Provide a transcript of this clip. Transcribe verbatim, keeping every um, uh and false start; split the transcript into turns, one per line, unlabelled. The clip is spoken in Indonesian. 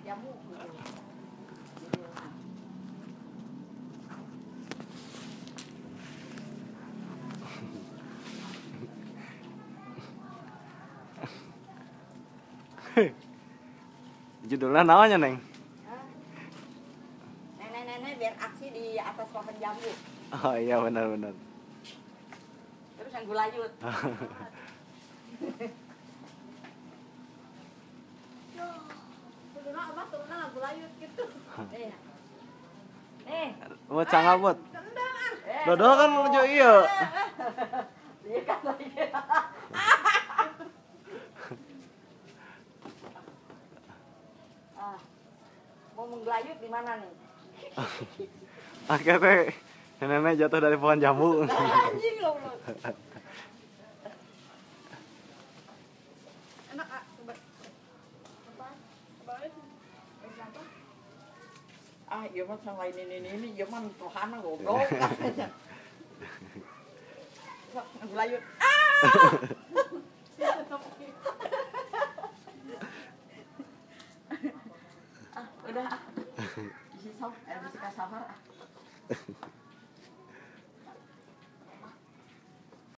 jamu gitu.
Judulnya namanya Neng?
Nenek-nenek biar aksi di atas pohon jambu.
Oh iya benar-benar.
Terus yang gulayut. Udah abah turunnya nggak gulayut gitu. Eh, eh,
Buat sangat buat.
tendang ah.
Dodol kan menuju iya.
Iya kan lagi. Ah, mau menggelayut di mana nih?
Akhirnya nenek jatuh dari pohon jambu.
Anjing loh. Enak ah, coba. Apa? Cobain. Apa? Ah, iya mah sama ini ini ini, iya mah rohana goblok katanya. Sok ngelayut. Ah! Ah, udah ah. Isi sok, eh bisa sabar ah.